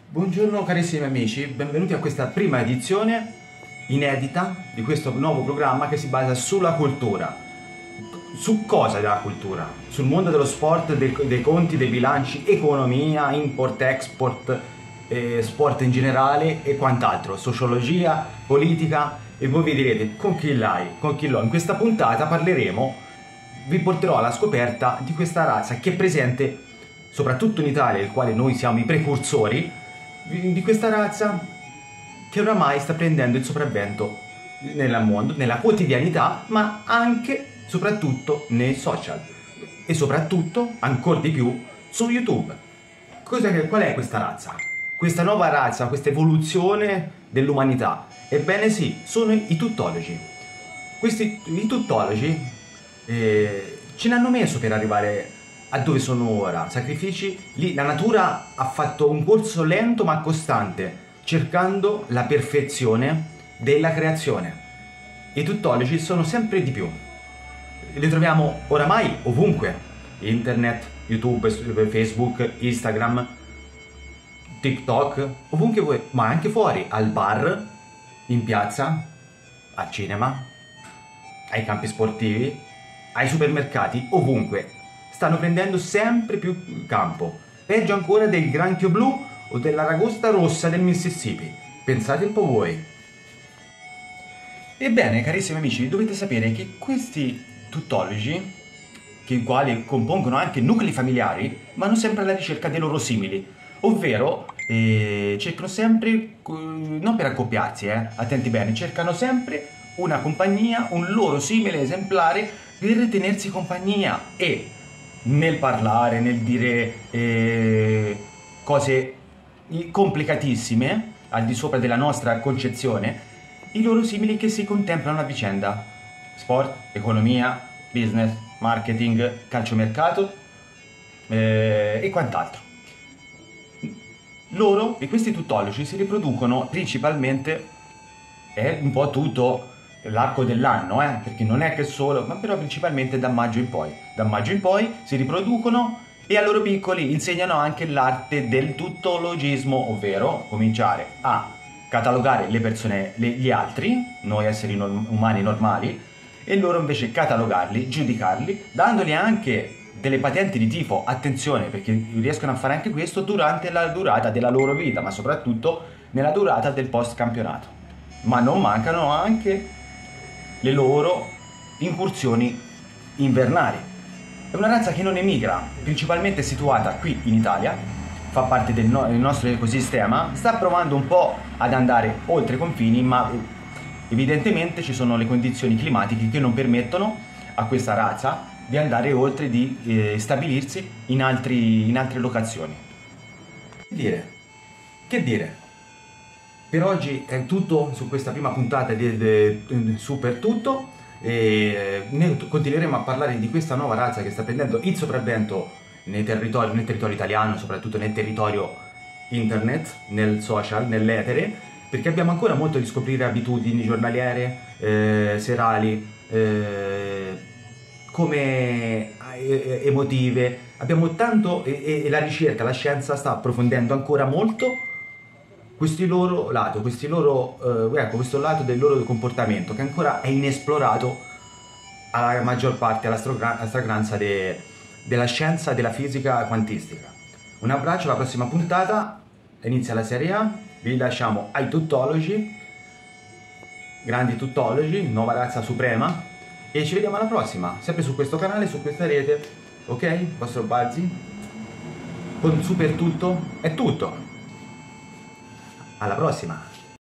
Buongiorno carissimi amici, benvenuti a questa prima edizione inedita di questo nuovo programma che si basa sulla cultura. Su cosa della cultura? Sul mondo dello sport, dei conti, dei bilanci, economia, import-export, sport in generale e quant'altro, sociologia, politica, e voi vi direte con chi l'hai, con chi l'ho. In questa puntata vi porterò alla scoperta di questa razza che è presente soprattutto in Italia, il quale noi siamo i precursori, di questa razza che oramai sta prendendo il sopravvento nel mondo, nella quotidianità, ma anche, soprattutto, nei social e soprattutto, ancora di più, su YouTube. Qual è questa razza? Questa nuova razza, questa evoluzione dell'umanità? Ebbene sì, sono i tuttologi. I tuttologi ce l'hanno messo per arrivare a dove sono ora. Sacrifici, lì la natura ha fatto un corso lento ma costante, cercando la perfezione della creazione. I tuttologi sono sempre di più. Li troviamo oramai ovunque: internet, YouTube, Facebook, Instagram, TikTok, ovunque vuoi, ma anche fuori, al bar, in piazza, al cinema, ai campi sportivi, ai supermercati, ovunque. Stanno prendendo sempre più campo, peggio ancora del granchio blu o dell'aragosta rossa del Mississippi. Pensate un po' voi. Ebbene, carissimi amici, dovete sapere che questi tuttologi, i quali compongono anche nuclei familiari, vanno sempre alla ricerca dei loro simili, ovvero cercano sempre, non per accoppiarsi, attenti bene, cercano sempre una compagnia, un loro simile esemplare per tenersi compagnia, e nel parlare, nel dire cose complicatissime al di sopra della nostra concezione, i loro simili che si contemplano a vicenda: sport, economia, business, marketing, calciomercato e quant'altro. Loro e questi tuttologi si riproducono principalmente, un po' tutto l'arco dell'anno, perché non è che solo, ma però principalmente da maggio in poi. Da maggio in poi si riproducono e a loro piccoli insegnano anche l'arte del tuttologismo, ovvero cominciare a catalogare le persone, gli altri, noi esseri umani normali, e loro invece catalogarli, giudicarli, dandogli anche delle patenti di tifo. Attenzione, perché riescono a fare anche questo durante la durata della loro vita, ma soprattutto nella durata del post campionato. Ma non mancano anche le loro incursioni invernali. È una razza che non emigra, principalmente situata qui in Italia, fa parte del nostro ecosistema, sta provando un po' ad andare oltre i confini, ma evidentemente ci sono le condizioni climatiche che non permettono a questa razza di andare oltre, di stabilirsi in altre locazioni. Che dire? Per oggi è tutto su questa prima puntata di Super Tutto, e ne continueremo a parlare di questa nuova razza che sta prendendo il sopravvento nel territorio italiano, soprattutto nel territorio internet, nel social, nell'etere, perché abbiamo ancora molto di scoprire: abitudini giornaliere, serali, come emotive. Abbiamo tanto, e la ricerca, la scienza sta approfondendo ancora molto questo lato del loro comportamento, che ancora è inesplorato alla maggior parte, alla stragrande della scienza della fisica quantistica. Un abbraccio, alla prossima puntata, inizia la Serie A, vi lasciamo ai tuttologi, grandi tuttologi, nuova razza suprema, e ci vediamo alla prossima, sempre su questo canale, su questa rete, ok? Vostro Bazzi, con Super Tutto è tutto. Alla prossima!